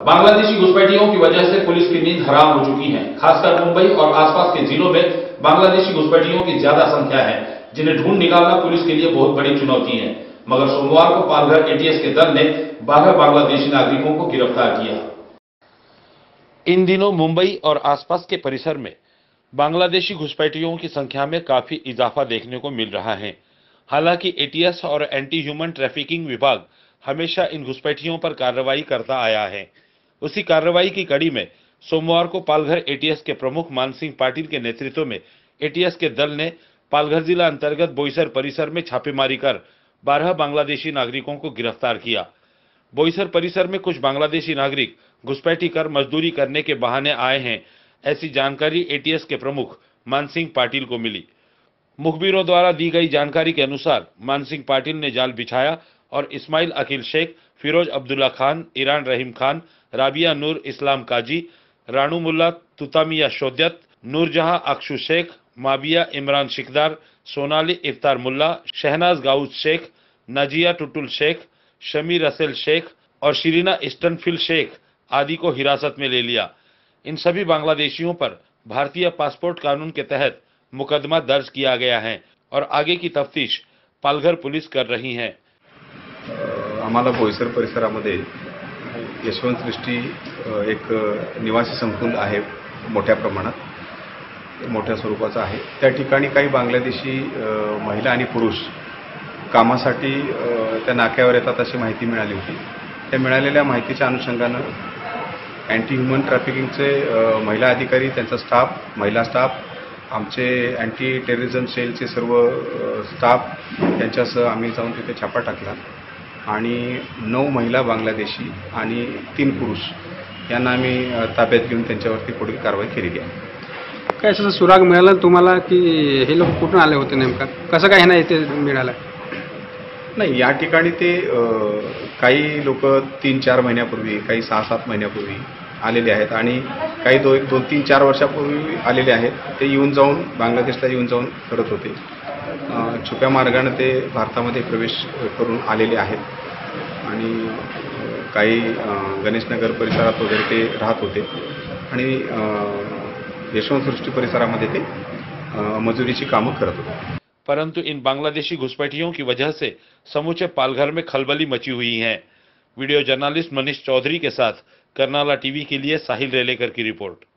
बांग्लादेशी घुसपैठियों की वजह से पुलिस की नींद हराम हो चुकी है। खासकर मुंबई और आसपास के जिलों में बांग्लादेशी घुसपैठियों की ज्यादा संख्या है, जिन्हें ढूंढ निकालना पुलिस के लिए बहुत बड़ी चुनौती है। मगर सोमवार को पालघर एटीएस के दल ने 12 बांग्लादेशी नागरिकों को गिरफ्तार किया। इन दिनों मुंबई और आसपास के परिसर में बांग्लादेशी घुसपैठियों की संख्या में काफी इजाफा देखने को मिल रहा है। हालांकि एटीएस और एंटी ह्यूमन ट्रैफिकिंग विभाग हमेशा इन घुसपैठियों पर कार्रवाई करता आया है। उसी कार्रवाई की कड़ी में सोमवार को पालघर एटीएस के प्रमुख मानसिंह पाटिल के नेतृत्व में एटीएस के दल ने पालघर जिला अंतर्गत बोईसर परिसर में छापेमारी कर 12 बांग्लादेशी नागरिकों को गिरफ्तार किया। बोईसर परिसर में कुछ बांग्लादेशी नागरिक घुसपैठी कर मजदूरी करने के बहाने आए हैं, ऐसी जानकारी एटीएस के प्रमुख मानसिंह पाटिल को मिली। मुखबिरों द्वारा दी गई जानकारी के अनुसार मानसिंह पाटिल ने जाल बिछाया और इस्माइल अकील शेख, फिरोज अब्दुल्ला खान, ईरान रहीम खान, राबिया नूर इस्लाम काजी, रानू मुल्ला तुतामिया शोद्यत, नूरजहां अक्षु शेख, माबिया इमरान शिकदार, सोनाली इफ्तार मुल्ला, शहनाज गाउद शेख, नाजिया टुटुल शेख, शमी रसेल शेख और शिरीना इस्टनफिल शेख आदि को हिरासत में ले लिया। इन सभी बांग्लादेशियों पर भारतीय पासपोर्ट कानून के तहत मुकदमा दर्ज किया गया है और आगे की तफ्तीश पालघर पुलिस कर रही है। आम्हाला बोईसर परिसरामध्ये यशवंत दृष्टी एक निवासी संकुल आहे, मोठ्या प्रमाणात मोठ्या स्वरूपाचा आहे। त्या ठिकाणी काही बांग्लादेशी महिला आणि पुरुष कामासाठी त्या नाक्यावर येतात अशी माहिती मिळाली होती। त्या मिळालेल्या माहितीच्या अनुषंगाने अँटी ह्यूमन ट्रॅफिकिंगचे महिला अधिकारी, त्यांचा स्टाफ, महिला स्टाफ, आमचे अँटी टेररिझम सेलचे सर्व स्टाफ यांच्यासह आम्ही जाऊन तिथे छापा टाकला आणि 9 महिला बांग्लादेशी आणि 3 पुरुष यांना आम्ही ताब्यात घेऊन त्यांच्यावरती पुढील कारवाई केली आहे। काय असं सुराग मिळाला तुम्हाला की हे लोक कुठून आले होते, नेमका कसं काय ह्यांना इथे मिळालं? नाही, या ठिकाणी ते काही लोक 3-4 महिन्यापूर्वी, काही 6-7 महिन्यापूर्वी आलेले आहेत आणि काही 2-3-4 वर्षापूर्वी आलेले आहेत। ते येऊन जाऊन बांगलादेशला येऊन जाऊन करत होते। छुप्या मार्गाने ते भारतामध्ये प्रवेश करून आलेले आहेत आणि काही गणेशनगर परिसरात वगैरे ते राहत होते आणि यशवंत दृष्टी परिसरामध्ये ते मजुरीची कामं करत होते। परंतु इन बांग्लादेशी घुसपैठियों की वजह से समूचे पालघर में खलबली मची हुई है। वीडियो जर्नलिस्ट मनीष चौधरी के साथ करनाला टीवी के लिए साहिल रेलेकर की रिपोर्ट।